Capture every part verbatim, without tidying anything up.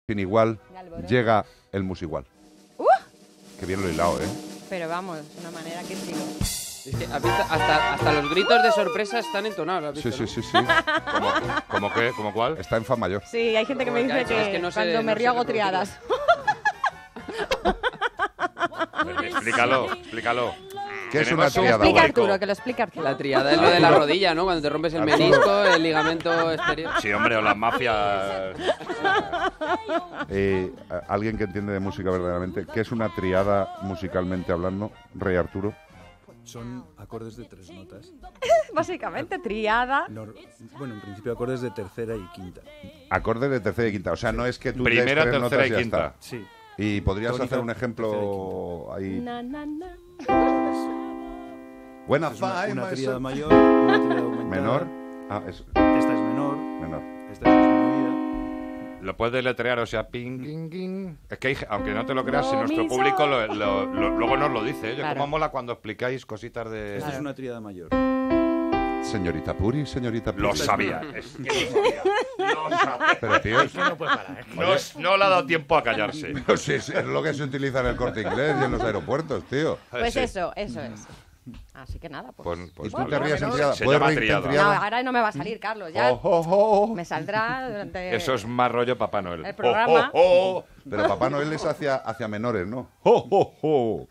igual, llega el musigual. ¡Uh! Qué bien lo he hilado, ¿eh? Pero vamos, de una manera que sí. Es que, ¿has visto? Hasta, hasta los gritos de sorpresa están entonados. ¿Has visto, Sí, sí, no? sí, sí. ¿Cómo, cómo qué? ¿Cómo cuál? Está en fa mayor. Sí, hay gente que me dice Es que, que no sé- cuando me no río sé hago reproducirlo. triadas. Explícalo, explícalo. ¿Qué es Tenemos una un triada? Explica público. Arturo, que lo explica Arturo. La triada es lo de la rodilla, ¿no? Cuando te rompes el Arturo. menisco, el ligamento exterior. Sí, hombre, o las mafias. Eh, a- alguien que entiende de música verdaderamente, ¿qué es una triada musicalmente hablando, Rey Arturo? Son acordes de tres notas. Básicamente, triada. Nor- bueno, en principio acordes de tercera y quinta. Acordes de tercera y quinta. O sea, no es que tú des Primera, tres tercera notas y ya quinta. está. Sí. Y podrías Tónica, hacer un tercera ejemplo ahí. Na, na, na. Buena Es una, fa, una maestro. tríada mayor, una tríada aumentada. Menor. Ah, es Esta es menor, menor. esta es disminuida. Lo puedes deletrear, o sea, ping, ping, ping. Es que, hay, aunque no te lo creas, si Do, nuestro mi, público sol. lo, lo- lo- luego nos lo dice. ¿eh? Claro. Cómo mola cuando explicáis cositas de... Esta Claro. es una tríada mayor. Señorita Puri, señorita Puri. Lo sabía. Es que lo sabía. Lo sabía. Pero tío, es, No puedes parar. No, es- no le ha dado tiempo a callarse. pero sí, es, es lo que se utiliza en el Corte Inglés y en los aeropuertos, tío. Pues Sí. eso, eso es. Así que nada, pues. Pues, ¿Y pues tú vale. te ríes en triada? Se ¿Puedes llama reírte en triada. No, triada? ahora no me va a salir, Carlos. Ya Oh, oh, oh. me saldrá durante Eso es más rollo Papá Noel. el programa. Oh, oh, oh. Pero Papá Noel es hacia, hacia menores, ¿no? ¡Oh, oh, oh!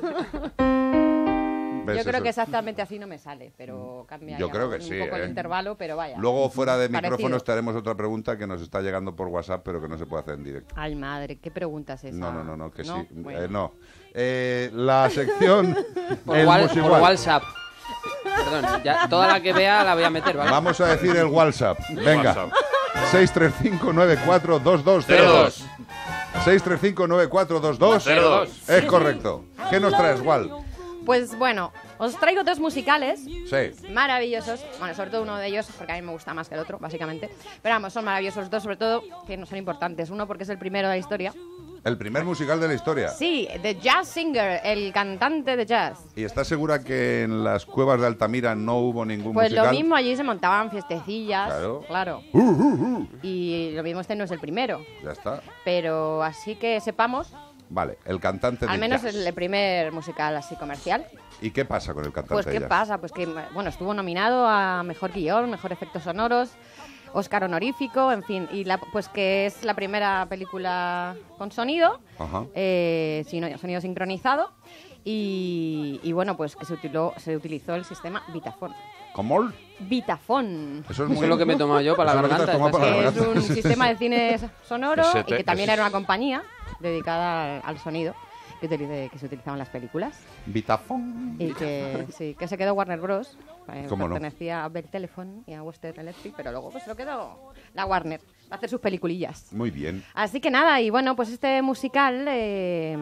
¿Ves Yo creo eso? que exactamente así no me sale, pero cambia Yo ya creo que un sí, poco ¿eh? el intervalo, pero vaya. Luego, fuera de Parecido. micrófonos, te haremos otra pregunta que nos está llegando por WhatsApp, pero que no se puede hacer en directo. Ay, madre, ¿qué pregunta es esa? No, no, no, no, que sí. Bueno. Eh, no. Eh, la sección... Por, el wal- por musigual. WhatsApp. Perdón, ya, toda la que vea la voy a meter, ¿vale? Vamos a decir el WhatsApp. Venga. WhatsApp. seis tres cinco nueve cuatro dos dos cero dos. seis tres cinco nueve cuatro dos dos Cero dos. Es correcto. ¿Qué nos traes, Wal? Pues bueno, os traigo dos musicales Sí. maravillosos. Bueno, sobre todo uno de ellos, porque a mí me gusta más que el otro, básicamente. Pero vamos, son maravillosos dos, sobre todo, que no son importantes. Uno porque es el primero de la historia. El primer musical de la historia. Sí, The Jazz Singer, el cantante de jazz. ¿Y estás segura que en las cuevas de Altamira no hubo ningún Pues musical? lo mismo, allí se montaban fiestecillas. Claro. Claro. Uh, uh, uh. Y lo mismo este no es el primero. Ya está. Pero así que sepamos, Vale, el cantante de al menos jazz. el, el primer musical así comercial. ¿Y qué pasa con el cantante Pues de qué jazz? pasa, pues que bueno, estuvo nominado a mejor guión, mejor efectos sonoros, Oscar honorífico, en fin, y la, pues que es la primera película con sonido, Ajá. eh, sino- sonido sincronizado, y, y bueno, pues que se utilizó, se utilizó el sistema Vitafone. ¿Cómo? Vitafone. Eso es Eso muy... es lo que me he tomado yo para la Eso es lo que te has garganta. tomado para la Que es garganta. un Sí, sí, sistema sí. de cine sonoro Ese y te- que también ese- era una compañía dedicada al, al sonido que, utilice- que se utilizaba en las películas. Vitafone. Y que sí, que se quedó Warner Bros. eh, ¿Cómo no? pertenecía a Bell Telephone y a Western Electric, pero luego pues se lo quedó la Warner para hacer sus peliculillas. Muy bien. Así que nada, y bueno, pues este musical, eh,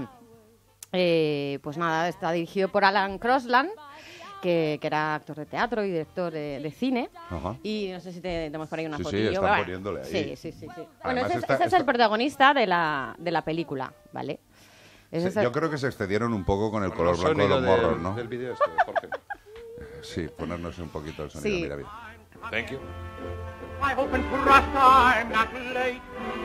eh, pues nada, está dirigido por Alan Crosland, que, que era actor de teatro y director de, de cine. Ajá. Y no sé si te- tenemos por ahí una Sí, sí, fotillo. están Bueno, poniéndole ahí. Sí, sí, sí. sí. Bueno, Además ese, es- está- ese es está- el protagonista de la, de la película, ¿vale? Ese Sí, es el- yo creo que se excedieron un poco con el color El blanco de sonido los morros, del- ¿no? Del vídeo este, Jorge. Sí, ponernos un poquito el sonido. Sí. Mira, mira. Thank you. I hope in Russia I'm not late.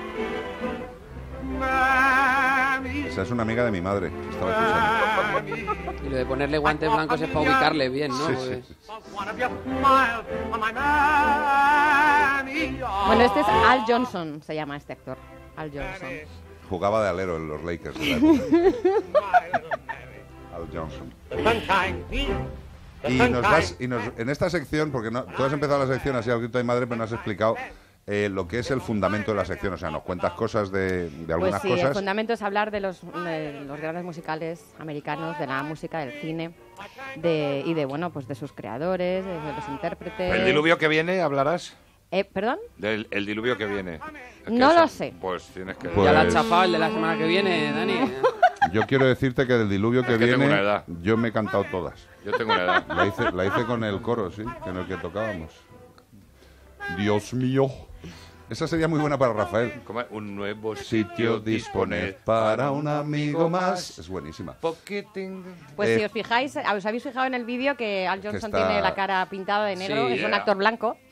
Mammy, Esa es una amiga de mi madre. que Estaba escuchando. Mammy, Y lo de ponerle guantes blancos es para ubicarle bien, ¿no? Sí, Pues- sí. one of your smiles on my Mammy. Bueno, este es Al Johnson, se llama este actor. Al Johnson. Jugaba de alero en los Lakers. de la época. Al Johnson. The sunshine, the Y nos das, sunshine. y nos, en esta sección, porque no, tú has empezado la sección así al grito de madre, pero no has explicado eh, lo que es el fundamento de la sección. O sea, nos cuentas cosas de, de algunas Pues sí, el cosas. fundamento es hablar de los, de los grandes musicales americanos, de la música, del cine, de, y de, bueno, pues de sus creadores, de, de los intérpretes. ¿El diluvio que viene hablarás? Eh, ¿Perdón? Del el diluvio que viene. Es que No eso- lo sé. Pues tienes que... Pues- Ya la has chafado el de la semana que viene, Dani. Yo quiero decirte que del diluvio que, Es que tengo viene, una edad. yo me he cantado todas. Yo tengo una edad. La hice, la hice con el coro, sí, que en el que tocábamos. Dios mío. Esa sería muy buena para Rafael. ¿Cómo es? Un nuevo Sitio dispone para un amigo más. Es buenísima. Poquitín. Pues Eh, si os fijáis, os habéis fijado en el vídeo que Al Johnson está- tiene la cara pintada de negro, Sí, es un yeah. actor blanco,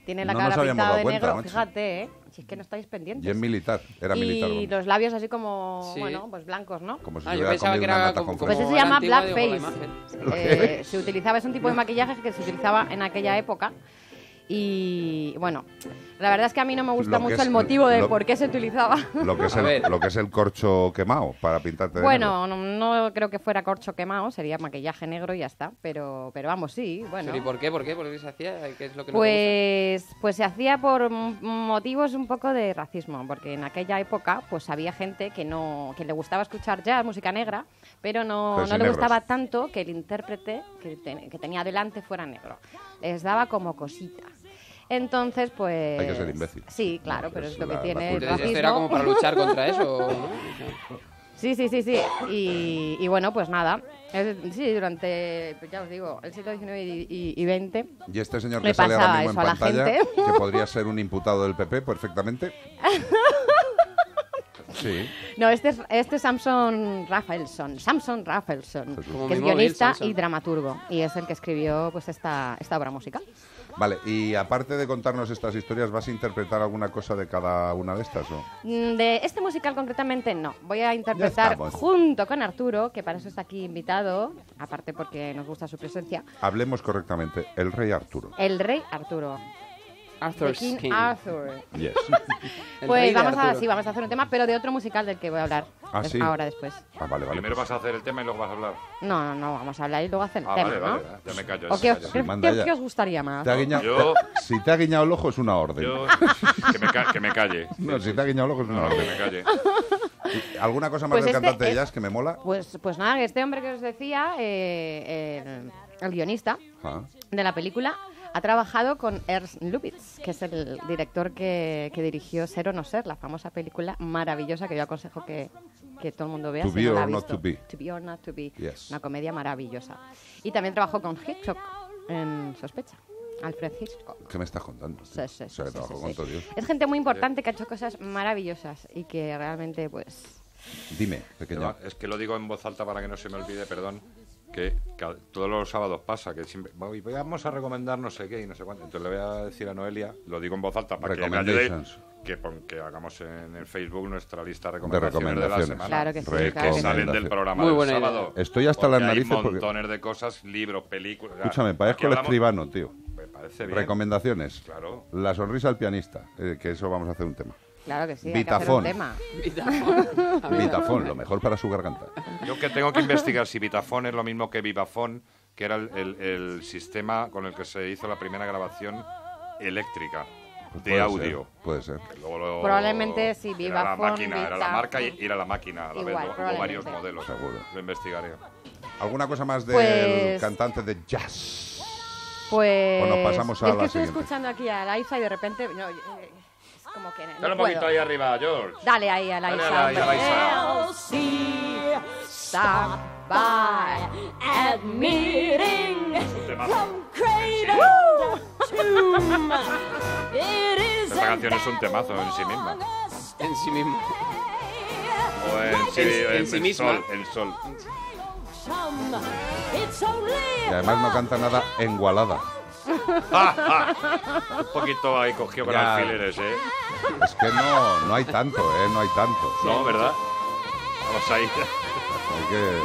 Tiene la No cara nos habíamos pintada dado de cuenta, negro, macho. fíjate, ¿eh? Si es que no estáis pendientes. Y es militar, era y militar. vamos. los labios así como, Sí. bueno, pues blancos, ¿no? Como si Ah, se yo hubiera pensaba comido que una era nata como, con como Pues fresa. eso se llama la antigua, digo, por la blackface. imagen. Eh, se utilizaba, es un tipo de maquillaje que se utilizaba en aquella época. Y bueno, la verdad es que a mí no me gusta Lo que mucho es- el motivo de lo- por qué se utilizaba. Lo que, es A el, ver. lo que es el corcho quemado para pintarte de negro. Bueno, no, no creo que fuera corcho quemado, sería maquillaje negro y ya está. Pero, pero vamos, sí, bueno. ¿Y por qué? ¿Por qué? ¿Por qué se hacía? ¿Qué es lo que no te Pues, pues se hacía por m- motivos un poco de racismo, porque en aquella época pues había gente que no que le gustaba escuchar jazz, música negra, pero no, Pero no sin le negros. gustaba tanto que el intérprete que, te- que tenía delante fuera negro. Les daba como cosita. Entonces, pues... Hay que ser imbécil. Sí, claro, No, pero es es lo la- que la tiene el cultura. Entonces, racismo. ¿esto era como para luchar contra eso? ¿no? O sea, Sí, sí, sí, sí. Y, y bueno, pues nada. Es- sí, durante, pues ya os digo, el siglo diecinueve y, y- y veinte. Y este señor Le que sale ahora pasaba mismo en eso a la pantalla, gente. que podría ser un imputado del P P perfectamente. Sí. No, este es, este es Samson Rafaelson, Samson Rafaelson, Jesús. Como que es mi móvil, guionista Samson. y dramaturgo, y es el que escribió pues esta, esta obra musical. Vale, y aparte de contarnos estas historias, ¿vas a interpretar alguna cosa de cada una de estas? ¿O? Mm, De este musical concretamente no, voy a interpretar estamos. junto con Arturo, que para eso está aquí invitado, aparte porque nos gusta su presencia, Hablemos correctamente. El rey Arturo. el rey Arturo, The Arthur's King King. Arthur. Yes. El Pues rey de vamos a, Arturo. sí, vamos a hacer un tema, pero de otro musical del que voy a hablar Ah, des- sí. ahora después. Ah, vale, vale. Primero pues- vas a hacer el tema y luego vas a hablar. No, no, no, vamos a hablar y luego hacer el Ah, tema, vale, ¿no? vale, ya me callo. ¿O ya qué, me os- callo. qué- manda qué- ya. qué os gustaría más? Te ha guiñado- Yo- Si te ha guiñado el ojo es una orden. Yo, que, me ca- que me calle. No, si te ha guiñado el ojo es una No, que orden. me calle. ¿Alguna cosa más Pues del este cantante de es- jazz que me mola? Pues, pues nada, que este hombre que os decía, eh, el, el guionista Ah. de la película, ha trabajado con Ernst Lubitz, que es el director que, que dirigió Ser o no ser, la famosa película maravillosa que yo aconsejo que, que todo el mundo vea. To si be no la or ha not visto. to be. To be or not to be. Yes. Una comedia maravillosa. Y también trabajó con Hitchcock en Sospecha. Alfred Hitchcock. ¿Qué me estás contando? Sí, tío? sí, O sea, que sí, trabajo sí, con sí. todo Dios. Es gente muy importante que ha hecho cosas maravillosas y que realmente, pues... Dime, pequeño. Es que lo digo en voz alta para que no se me olvide, perdón, que, que todos los sábados pasa, que siempre voy- vamos a recomendar no sé qué y no sé cuánto. Entonces le voy a decir a Noelia, lo digo en voz alta para que me ayude, Recommendations. que, pon- que hagamos en el Facebook nuestra lista de recomendaciones de, la recomendaciones. semana. Claro que sí, que claro que sí. salen del Recomendaciones. programa Muy del buena idea. sábado. Estoy hasta Porque las hay narices porque- montones de cosas, libros, películas. Escúchame, Aquí parezco el hablamos- escribano, tío. Me parece bien. Recomendaciones. Claro. La sonrisa al pianista, eh, que eso vamos a hacer un tema. Claro que sí, hay que hacer un Vitafón. tema. A ver, Vitafón, lo mejor para su garganta. Yo que tengo que investigar si Vitafone es lo mismo que Vivafone, que era el, el- el sistema con el que se hizo la primera grabación eléctrica Pues de puede audio. ser, puede ser. Que luego lo- Probablemente sí, era la Vivafone, máquina, era la Vita- marca y, y era la máquina a la Igual, vez. Hubo probablemente. varios modelos. Seguro. Lo investigaré. ¿Alguna cosa más del Pues- cantante de jazz? Pues... O nos pasamos a es que la estoy siguiente. escuchando aquí a Laisa y de repente... no, eh, es como que no Dale un puedo. poquito ahí arriba, George. Dale ahí a Dale Laisa. ahí a Laisa. Elsie, Stop by. admitting Temazo. from cradle to tomb. It is Esta a canción es un temazo en sí misma. honest En sí mismo. O en, sí, En- en en sí el misma. sol, el sol. some. It's only Y además no canta nada engualada. Un poquito ahí cogido con Ya. alfileres, ¿eh? Es que no, no hay tanto, ¿eh? No hay tanto. No, ¿verdad? Vamos ahí. Hay que...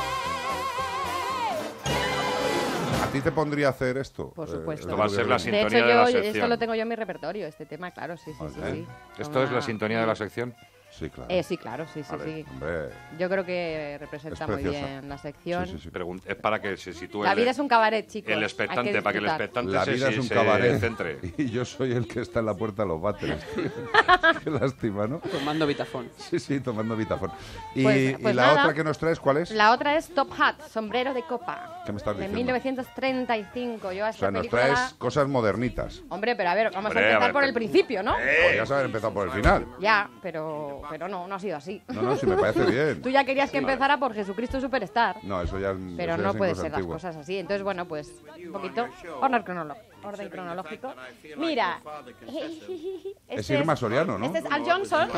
¿A ti te pondría a hacer esto? Por Eh, supuesto. Esto va a ser la De sintonía hecho, de la yo sección. esto lo tengo yo en mi repertorio, este tema, claro, sí, sí, sí. Vale. sí. ¿Esto es la Una- sintonía de la sección? Sí, claro. Eh, sí, claro, sí, sí, Vale, sí. hombre, Yo creo que representa Es muy preciosa. bien la sección. Sí, sí, sí. Pregun- es para que se sitúe La el- vida es un cabaret, chicos. el hay expectante, que para que el disfrutar. expectante la se, vida es se- un se cabaret centre. y yo soy el que está en la puerta de los váteres, tío. Qué lástima, ¿no? Tomando Vitafone. Sí, sí, tomando Vitafone. ¿Y, Pues- pues y la nada. otra que nos traes cuál es? La otra es Top Hat, sombrero de copa. ¿Qué me estás De diciendo? mil novecientos treinta y cinco. Yo a O esta sea, nos película... traes cosas modernitas. Hombre, pero a ver, vamos Hombre, a a empezar ver, por el pero- principio, ¿no? Podrías haber empezado por el final. Ya, pero, pero no, no ha sido así. No, no, sí me parece bien. Tú ya querías que empezara por Jesucristo Superstar. No, eso ya, Pero eso ya no es puede cosa ser antigua. las cosas así. Entonces, bueno, pues un poquito orden, cronolo- orden cronológico. Mira, Es este Irma Soriano, ¿no? Este es Al Johnson.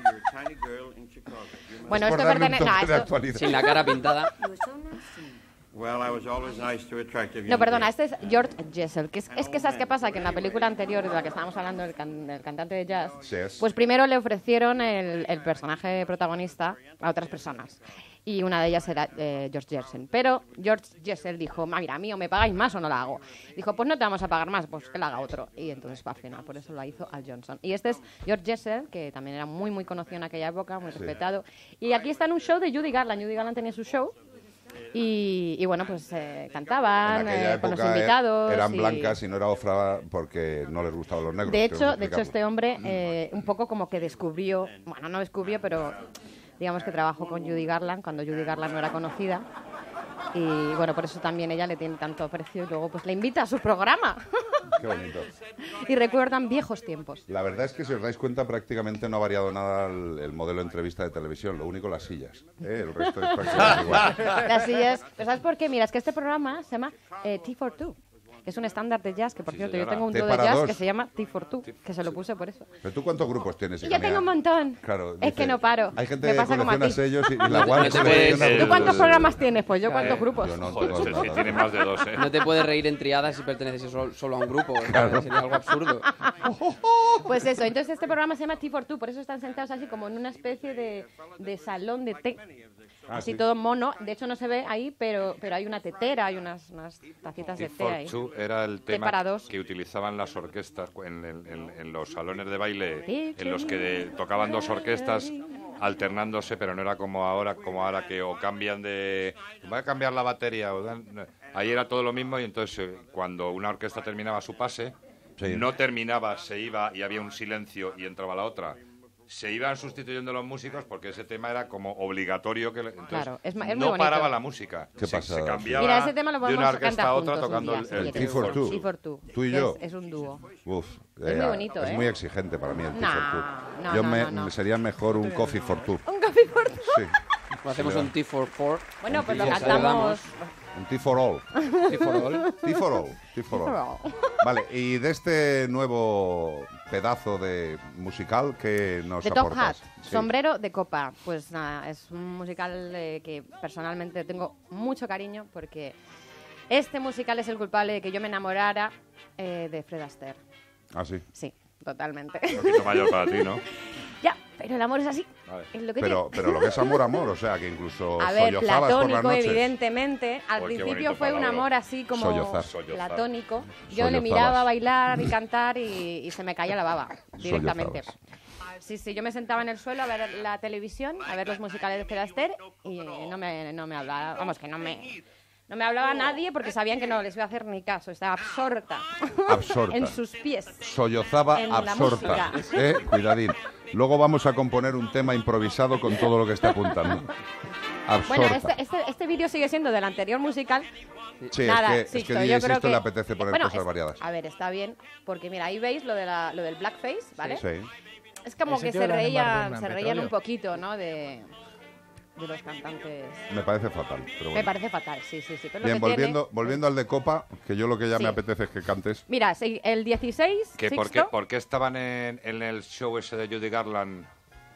Bueno, Por esto darle un pertenece... toque no, de esto- actualidad. Sin la cara pintada. Well, I was always nice to attractive No, young perdona, girls. este es George Jessel, que es, es que sabes qué pasa, que en la película anterior de la que estábamos hablando, el, can- del cantante de jazz, Sí, es. pues primero le ofrecieron el, el personaje protagonista a otras personas. Y una de ellas era eh, George Jessel. Pero George Jessel dijo, "Ma, mira, a mí o me pagáis más o no la hago". Dijo, pues no te vamos a pagar más, pues que la haga otro. Y entonces fue al final, por eso la hizo Al Johnson. Y este es George Jessel, que también era muy, muy conocido en aquella época, muy respetado. Y aquí está en un show de Judy Garland. Judy Garland tenía su show. Y, y bueno, pues eh, cantaban En aquella eh, con los época invitados. eran y- blancas y no era Ofra porque no les gustaban los negros. De tengo hecho, que de hecho, este explicarlo. hombre eh, un poco como que descubrió, bueno, no descubrió, pero digamos que trabajó con Judy Garland cuando Judy Garland no era conocida. Y bueno, por eso también ella le tiene tanto aprecio y luego pues le invita a su programa. Qué bonito. Y recuerdan viejos tiempos. La verdad es que si os dais cuenta prácticamente no ha variado nada el, el modelo de entrevista de televisión, lo único las sillas, ¿eh? El resto es prácticamente igual. Las sillas. ¿Pero sabes por qué? Mira, es que este programa se llama eh, T cuarenta y dos. Que es un estándar de jazz, que por Sí, cierto yo señora. tengo un T dúo de para jazz dos. que se llama T cuarenta y dos, que se lo puse por eso. ¿Pero tú cuántos grupos tienes? Y hija yo tengo mía? un montón. Claro, Es dice, que no paro. Hay gente Me que pasa como a colecciona ti. sellos y, y la No te guarda. puedes- colecciona ¿Tú ¿Tú cuántos el- programas tienes? Pues yo cuántos grupos. Yo no Joder, tengo este sí nada. tiene más de dos, ¿eh? No te puedes reír en triadas si perteneces sol- solo a un grupo. Sería algo absurdo. Pues eso, entonces este programa se llama T cuarenta y dos, por eso están sentados así como en una especie de, de salón de té. Ah, Así sí. todo mono, de hecho no se ve ahí, pero, pero hay una tetera, hay unas, unas tacitas de T té ahí. cuarenta y dos era el tema para dos. que utilizaban las orquestas en, en- en- en los salones de baile, T en los que de- tocaban dos orquestas alternándose, pero no era como ahora, como ahora que o cambian de, voy a cambiar la batería, o dan- no. Ahí era todo lo mismo y entonces eh, cuando una orquesta terminaba su pase, Sí. no terminaba, se iba y había un silencio y entraba la otra. Se iban sustituyendo los músicos porque ese tema era como obligatorio que le- entonces Claro, es ma- es muy no bonito. paraba la música. Qué se, pasada, se sí. cambiaba Mira, ese tema lo de una podemos orquesta cantar a otra juntos un tocando día, el, si el quieres. T cuarenta y dos. T cuarenta y dos. Tú y que yo. Es, es un dúo. Uf, Es muy bonito, es ¿eh? muy exigente para mí el T Nah, cuarenta y dos. no, Yo no, me, no, no. sería mejor un Coffee for Two. Un café por dos. Sí, O hacemos un T cuarenta y cuatro. Bueno, pues lo Y ya cantamos. un T for All. T for all. T for All. T for All. Vale, y de este nuevo pedazo de musical que nos The Top Hat, aportas. Sí. Sombrero de Copa. Pues nada, es un musical eh, que personalmente tengo mucho cariño porque este musical es el culpable de que yo me enamorara eh, de Fred Astaire. Ah, sí. Sí, totalmente. Un poquito mayor para ti, ¿no? Ya, pero el amor es así. Vale. Es lo que Pero, tiene. pero lo que es amor, amor, o sea, que incluso A ver, sollozabas por las platónico, noches. evidentemente. Al Uy, qué principio bonito fue un palabra. amor así como Sollozar. Sollozar. platónico. Yo le Sollozabas. miraba bailar y cantar y, y se me caía la baba directamente. Sollozabas. Sí, sí, yo me sentaba en el suelo a ver la televisión, a ver los musicales de Fred Astaire y no me, no me hablaba, vamos, que no me... No me hablaba nadie porque sabían que no les iba a hacer ni caso. Estaba absorta. Absorta. En sus pies. Sollozaba En la absorta. música. ¿Eh? Cuidadín. Luego vamos a componer un tema improvisado con todo lo que está apuntando. Absorta. Bueno, este, este, este vídeo sigue siendo del anterior musical. Sí, Nada, es que, es que Sixto, D yo J creo Sixto que... le apetece poner Bueno, cosas es- variadas. A ver, está bien, porque mira, ahí veis lo, de la, lo del blackface, ¿vale? Sí. Es como Ese que tío se era Neymar reían, Bergman, se reían petróleo. un poquito, ¿no? De, de los cantantes. Me parece fatal. Pero bueno. Me parece fatal, sí, sí, sí. Pero Bien, lo que volviendo, tiene- volviendo al de Copa, que yo lo que ya Sí. me apetece es que cantes. Mira, sí, el dieciséis, Que por, qué, Sixto, ¿Por qué estaban en, en el show ese de Judy Garland?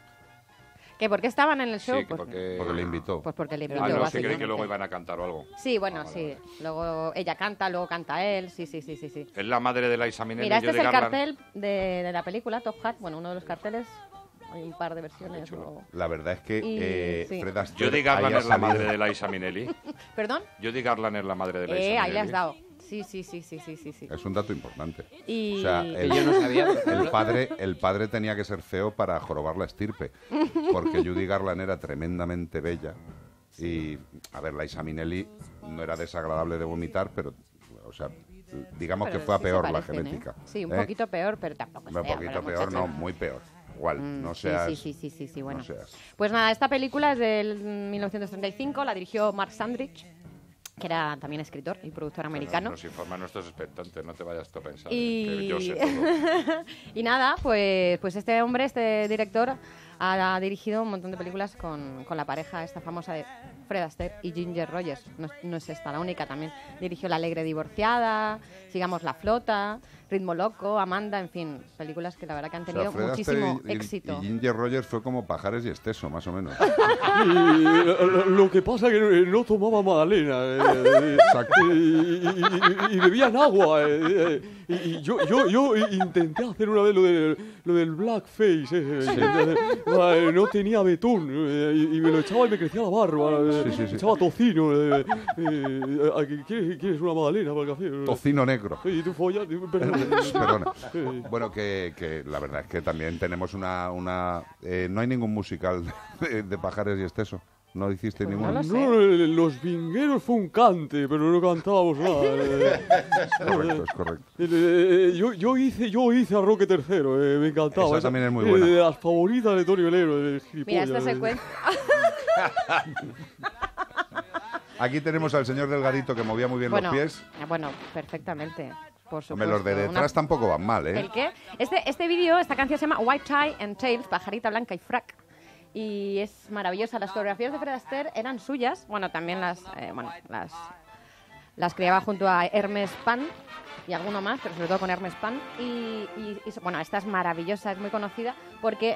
que por qué estaban en el show, Sí, que pues, porque... Porque le invitó. pues porque le Ah, invitó, no, sí, creí básicamente. que luego iban a cantar o algo. Sí, bueno, sí. Luego ella canta, luego canta él, sí, sí, sí, sí, sí. Es la madre de Liza Minnelli. Mira, este es Judy el Garland. cartel de, de la película Top Hat, bueno, uno de los carteles. Hay un par de versiones. o- La verdad es que Y- eh, sí. Fred Astaire Judy Garland ahí ha es la madre salido- de Liza Minnelli. ¿Perdón? Judy Garland es la madre de Liza Eh, Minnelli. ahí le has dado. Sí, sí, sí, sí, sí, sí, sí. Es un dato importante. Y... O sea, Que el, yo no sabía. por el ejemplo. padre, el padre tenía que ser feo para jorobar la estirpe, porque Judy Garland era tremendamente bella y, a ver, Liza Minnelli no era desagradable de vomitar, pero, o sea, digamos Pero que fue a sí se peor la parecen, ¿eh? genética. Sí, un ¿eh? poquito peor, pero tampoco Un sea, poquito pero peor, muchacha. no, muy peor. Igual, Mm, no sí, seas... sí, sí, sí, sí, sí, bueno. no seas. Pues nada, esta película es del mil novecientos treinta y cinco, la dirigió Mark Sandrich, que era también escritor y productor americano. Nos informan nuestros expectantes, no te vayas tú a pensar Y... que yo sé todo. y nada, pues, pues este hombre, este director, ha dirigido un montón de películas con, con la pareja esta famosa de Fred Astaire y Ginger Rogers. No, es- no es esta la única, también dirigió La alegre divorciada, Sigamos la flota, Ritmo Loco, Amanda, en fin, películas que la verdad que han O sea, tenido Fred muchísimo Astaire y, éxito. y Ginger Rogers fue como Pajares y Esteso, más o menos. Y, lo, lo que pasa es que no tomaba magdalena eh, Exacto. y, y- y bebían agua. eh, eh, y y yo, yo, yo intenté hacer una vez lo, de, lo del blackface. eh, entonces, eh, no tenía betún eh, y, y me lo echaba y me crecía la barba. eh, Sí, sí, sí. me echaba tocino. eh, eh, ¿a qué- ¿quieres, ¿Quieres una magdalena para el café? Tocino negro. Y tú follas. Perdón. Perdona. Eh, Bueno, que, que la verdad es que también tenemos una... una eh, no hay ningún musical de, de Pajares y Esteso. ¿No hiciste Pues ninguno? no lo sé. No, eh, los vingueros fue un cante, pero no cantábamos nada. eh. Es correcto, es correcto. Eh, eh, yo, yo hice yo hice a Roque tercero, eh, me encantaba. Esa también es muy eh, buena. de las favoritas de Tony Velero, de Mira, gilipollas. esta eh. secuencia... Aquí tenemos al señor Delgadito que movía muy bien bueno, los pies. ah, bueno, perfectamente, por supuesto. Hombre, los de detrás Una- tampoco van mal, ¿eh? ¿El qué? Este, este vídeo, esta canción se llama White Tie and Tails, pajarita blanca y frac. Y es maravillosa. Las coreografías de Fred Astaire eran suyas. Bueno, también las, eh, bueno, las, las creaba junto a Hermes Pan y alguno más, pero sobre todo con Hermes Pan. Y, y- y, bueno, esta es maravillosa, es muy conocida porque...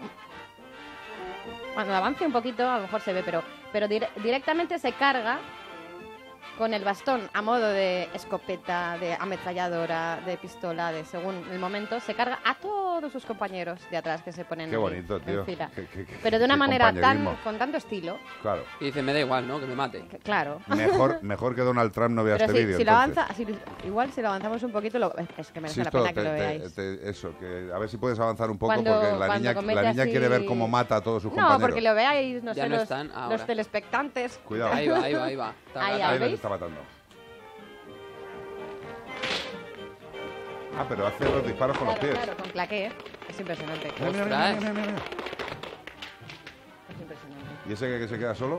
Cuando avance un poquito, a lo mejor se ve, pero, pero dire- directamente se carga con el bastón a modo de escopeta, de ametralladora, de pistola, de según el momento, se carga a todos sus compañeros de atrás que se ponen Qué ahí bonito, en tío. fila. Qué- qué- qué- Pero de una qué manera tan, compañerismo. con tanto estilo, Claro. Y dice, me da igual, ¿no? Que me mate. que- claro. Mejor, mejor que Donald Trump no vea Pero este si, vídeo. si lo entonces. avanza, si- igual si lo avanzamos un poquito, lo- es que merece la Sisto, pena que te- lo te- veáis. te- eso, que a ver si puedes avanzar un poco Cuando- porque la cuando niña, comete la niña así- quiere ver cómo mata a todos sus No, compañeros. porque lo veáis, no Ya sé, no los, están ahora. los telespectantes. Cuidado. Ahí va, ahí va, ahí va. Taca, Ahí, taca. Ahí les ¿veis? está matando. Ah, pero hace los disparos con los Claro, pies. claro, con claqué. Es impresionante. Mira, mira, mira, Ostras. mira, mira, mira. Es impresionante. ¿Y ese que, que se queda solo?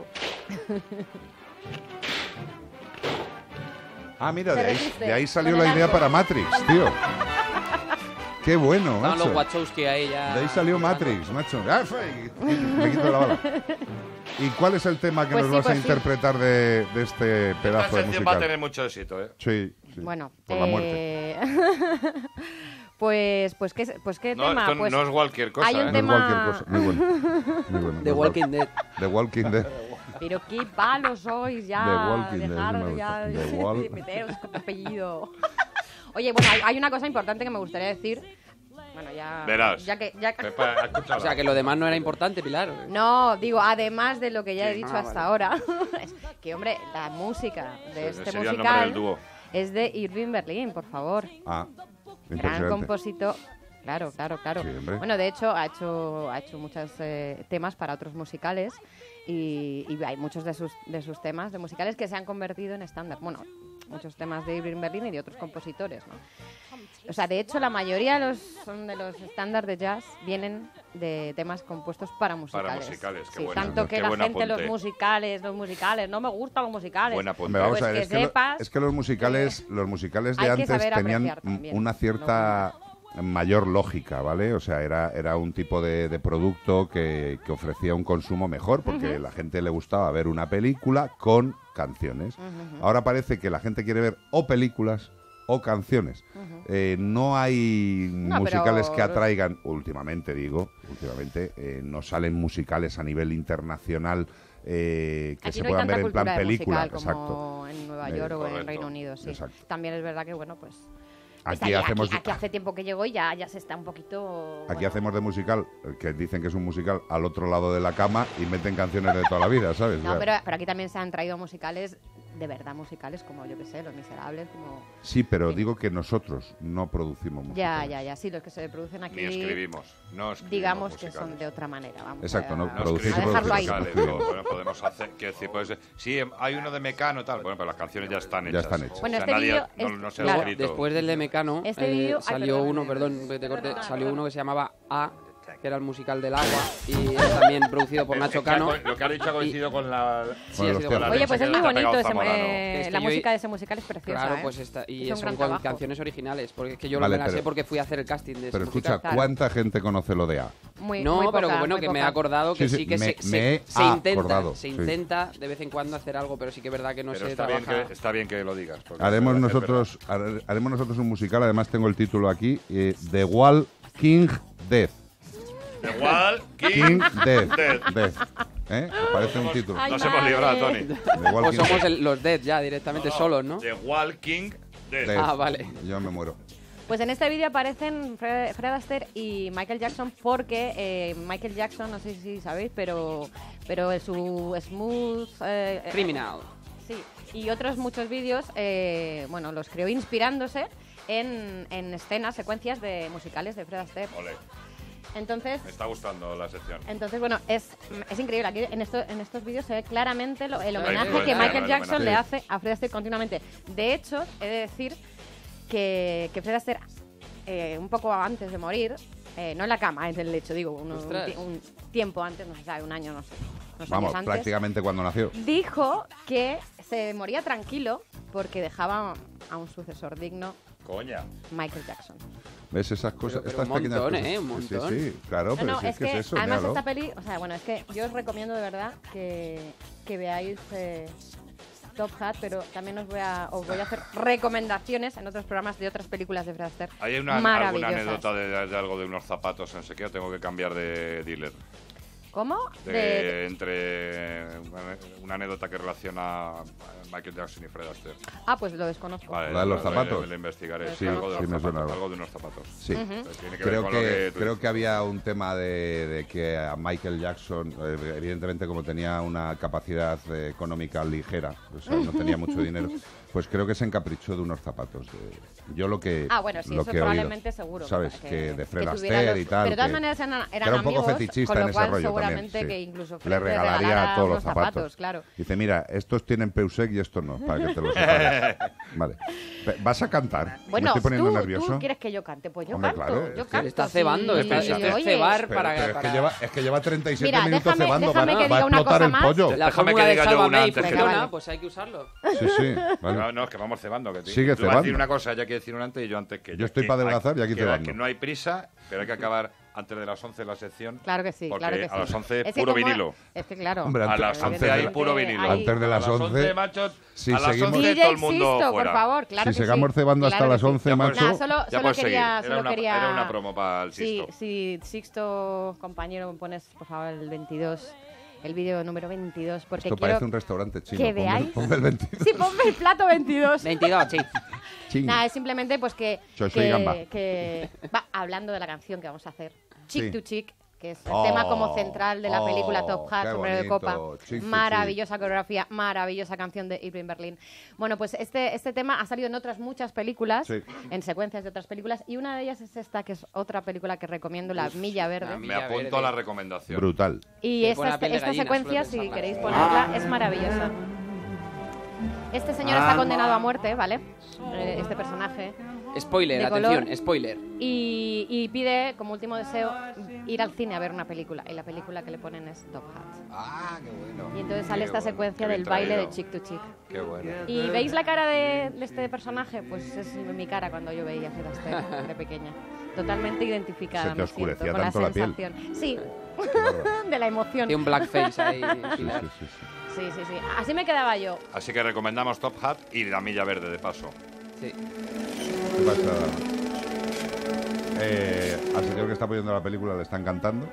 Ah, mira, Se de ahí, resiste de ahí salió con la el idea arco. para Matrix, tío. Qué bueno, Estaban los macho. Wachowski ahí ya. De ahí salió Matrix, macho. ¡Ah, fue! Me quito la bala. ¿Y cuál es el tema que Pues nos sí, vas a pues sí. interpretar de, de este Esta pedazo de sección va a musical? tener mucho éxito, ¿eh? Sí, sí. Bueno, por la muerte. eh, pues, pues qué, pues qué No, tema. esto Pues no es cualquier cosa, hay un ¿eh? No es tema- cualquier cosa. Muy bueno. Muy bueno. The Nos Walking va- Dead. The Walking Dead. Pero qué palos sois ya. The Walking Dead, Dejaros me ya gusta. The de Wall- meteros con tu apellido. Oye, bueno, hay, hay una cosa importante que me gustaría decir. Bueno, ya. Verás. Ya que, ya que- Pepa, escúchala. O sea, que lo demás no era importante, Pilar. No, digo, además de lo que ya he Sí. dicho Ah, hasta vale. ahora, es que, hombre, la música de Ese este sería el nombre del musical dúo. es de Irving Berlin, por favor. Ah, Gran impresionante. compositor. Claro, claro, claro. Sí, hombre. Bueno, de hecho, ha hecho, ha hecho muchos eh, temas para otros musicales y, y hay muchos de sus, de sus temas de musicales que se han convertido en estándar. Bueno, muchos temas de Irving Berlin y de otros compositores, ¿no? O sea, de hecho, la mayoría de los, son de los estándares de jazz vienen de temas compuestos para musicales. musicales, qué Sí, buena- tanto que qué la buen gente, los apunte. musicales, los musicales, no me gustan los musicales. Buen apunte. Hombre, vamos Pues a ver, que es, que lo- sepas es que los musicales, los musicales de hay que antes saber tenían apreciar también, una cierta mayor lógica, ¿vale? O sea, era, era un tipo de, de producto que, que ofrecía un consumo mejor porque a la gente le gustaba ver una película con canciones. Ahora parece que la gente quiere ver o películas o canciones. Eh, no hay No, musicales pero- que atraigan, últimamente digo, últimamente eh, no salen musicales a nivel internacional eh, que Aquí se no hay puedan tanta ver en plan cultura de película. musical como Exacto. en Nueva Eh, York o en correcto. Reino Unido, sí. Exacto. También es verdad que, bueno, pues... Aquí está- hacemos... aquí, aquí hace tiempo que llegó y ya, ya se está un poquito... Aquí bueno, hacemos de musical, eh, que dicen que es un musical, al otro lado de la cama y meten canciones de toda la vida, ¿sabes? O No, sea, pero, pero aquí también se han traído musicales, de verdad musicales, como yo que sé, Los Miserables, como... sí, pero Sí. digo que nosotros no producimos Ya, musicales. ya, ya, sí, los que se producen aquí... Ni escribimos. No escribimos Digamos que musicales. son de otra manera, vamos Exacto, a, no No producir a y dejarlo ahí. producir. musicales, no, bueno, podemos hacer, quiero decir, puede ser- sí, em, hay uno de Mecano tal, bueno, pero las canciones ya están Ya hechas. están hechas. Bueno, O sea, este nadie- vídeo no, es- no se ha claro. escrito. Después del de Mecano Este eh, vídeo- ay, salió perdón, uno, eh, perdón, que te corte, perdona, salió perdona. uno que se llamaba A, que era el musical del agua y era también producido por Es Nacho que ha Cano. co- Lo que ha dicho ha coincidido con la... Sí, Bueno, ha los sido temas. con la Oye, pues leche es que muy le ha bonito pegado ese, Zamorano. eh, Es que la yo- música de ese musical es preciosa, Claro, ¿eh? pues esta, y Hizo un son gran con trabajo. canciones originales, porque es que yo Vale, lo me las sé pero- porque fui a hacer el casting de ese Pero musical. escucha, ¿cuánta gente conoce lo de A? muy, No, muy pero poca, bueno, muy que me he poca. acordado que Sí, sí, sí, que me- se, me he se, se intenta, acordado, se sí. intenta de vez en cuando hacer algo, pero sí que es verdad que no Pero se está bien, trabaja. que, está bien que lo digas. porque Haremos es verdad, es nosotros, hare- haremos nosotros un musical, además tengo el título aquí, eh, The Wall King Death. verdad. Igual, King, King Death. Death. Death. ¿Eh? Parece un título. Ay, Nos hemos madre. librado, Tony. The Wall O King somos Death. el- los Dead ya directamente solos, ¿no? The Walking Dead. Death. Ah, vale. Yo me muero. Pues en este vídeo aparecen Fred, Fred Astaire y Michael Jackson porque eh, Michael Jackson, no sé si sabéis, pero pero en su Smooth... eh, eh, Criminal. Sí, y otros muchos vídeos, eh, bueno, los creó inspirándose en, en escenas, secuencias de musicales de Fred Astaire. Ole, Entonces, me está gustando la sección. entonces bueno, es, es increíble. Aquí en, esto, en estos vídeos se ve claramente lo- el La homenaje influencia, que Michael el Jackson homenaje. le hace a Fred Astaire continuamente. De hecho, he de decir que, que Fred Astaire, eh, un poco antes de morir, eh, no en la cama, en el lecho, digo, un, un, Ostras. ti- un tiempo antes, no se sabe, un año, no sé, unos Vamos, años antes, prácticamente cuando nació. dijo que se moría tranquilo porque dejaba a un sucesor digno, Coña. Michael Jackson. ¿Ves esas cosas? pero estas un pequeñas montón, cosas? ¿eh? Un montón. Sí, sí, claro, No, pero no, si es es que, que es eso, además míralo. esta peli, o sea, bueno, es que yo os recomiendo de verdad que, que veáis eh, Top Hat, pero también os voy, a, os voy a hacer recomendaciones en otros programas de otras películas de Fred Astaire. ¿Hay una, alguna maravillosas. anécdota de, de algo de unos zapatos en sequía? Tengo que cambiar de dealer. ¿Cómo? De, De- entre una, una anécdota que relaciona a Michael Jackson y Fred Astaire. Ah, pues lo desconozco. Vale, ¿La de los lo- zapatos? lo- lo investigaré. Sí, algo, de sí los me suena zapatos, algo. algo de unos zapatos. Sí. Ujú. Pues tiene que Creo ver con lo que, que tú creo dices. que había un tema de, de que a Michael Jackson, eh, evidentemente como tenía una capacidad eh, económica ligera, o sea, no tenía mucho dinero, pues creo que se encaprichó de unos zapatos. de- yo lo que Ah, bueno, sí, lo eso que he oído, probablemente seguro. ¿sabes? que, Que, de Fred que tuviera Astaire los- y tal. Pero de todas que- maneras eran, que eran era un poco amigos, fetichista con lo en ese cual rollo también, seguramente sí. que incluso Le Fred le regalaría regalara todos los unos zapatos. claro. Dice, mira, estos tienen Peusec y estos no, para que te los sepas. Vale. Ve- ¿Vas a cantar? Me Bueno, estoy poniendo tú, nervioso. tú quieres que yo cante, pues yo Hombre, canto. claro, yo es que canto. está cebando, sí, está- sí, está oye. cebar Pero, para- pero es, para- que lleva, es que lleva treinta y siete Mira, minutos déjame- cebando, déjame va, que va a diga una explotar cosa el más. pollo. La Déjame fórmula que de diga yo Sálvame una y antes que funciona, vale. pues hay que usarlo. Sí, sí. vale. No, no, es que vamos cebando. Que Sigue tú vas a decir cebando. una cosa, ella quiere decir una antes y yo antes que ella. Yo estoy Que para adelgazar hay- y aquí que, cebando. que no hay prisa, pero hay que acabar antes de las once la sección. Claro que sí, porque claro que sí. a las once Es que puro como- vinilo. Es que claro. Hombre, A antes- las once antes hay de- puro vinilo. Hay- Antes de las A las once, machos, si a las seguimos- once D todo el J mundo Sisto, fuera. por favor, claro si que sigamos sí. cebando hasta Claro las que sí. once, Ya macho. puedes- Nada, solo, Ya solo puedes seguir. quería, Era solo una, quería... era una promo para el Sí, Sisto. sí, Sixto, compañero, me pones, por favor, el veintidós, el vídeo número veintidós, porque Esto quiero... parece un restaurante chino. que ponme- veáis. ponme el veintidós. Sí, ponme el plato veintidós. veintidós, sí. Ching. Nada, es simplemente pues que, Chocho y gamba. que, que va hablando de la canción que vamos a hacer, Chick Sí. to Chick, que es el Oh, tema como central de la película oh, Top Hat, qué Sombrero de bonito, Copa. Chick to Maravillosa coreografía, maravillosa canción de Irving Berlin. Bueno, pues este, este tema ha salido en otras muchas películas, Sí. en secuencias de otras películas, y una de ellas es esta, que es otra película que recomiendo, La Milla Verde. La Me Milla apunto Verde. a la recomendación. Brutal. Y Me esta, pone la piel de esta gallina, secuencia, solo si pensarla. queréis ponerla, es maravillosa. Este señor está condenado a muerte, ¿vale? Eh, Este personaje. Spoiler, De atención, color. spoiler. Y, y pide, como último deseo, ir al cine a ver una película. Y la película que le ponen es Top Hat. Ah, qué bueno. Y entonces sale Qué esta bueno, secuencia qué bien del baile traído. de Chick to Chick. Qué bueno. ¿Y veis la cara de, de este personaje? Pues es mi cara cuando yo veía Fred Astaire de pequeña. Totalmente identificada. Se te me oscurecía siento, con tanto la piel. sensación. Sí, Qué bárbaro. de la emoción. Tiene un blackface ahí. Sí, Pilar. sí, sí, sí. Sí, sí, sí. Así me quedaba yo. Así que recomendamos Top Hat y La Milla Verde, de paso. Sí. ¿Qué pasa? Eh, al señor que está apoyando la película le está encantando.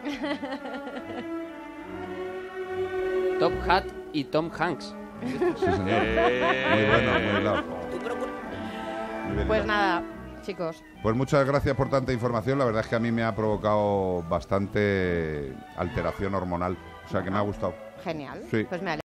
Top Hat y Tom Hanks. Sí, señor. Eh, Muy bueno, muy hilado. Muy bien Pues hilado. nada, chicos. Pues muchas gracias por tanta información. La verdad es que a mí me ha provocado bastante alteración hormonal. O sea que me ha gustado. Genial. Sí. Pues me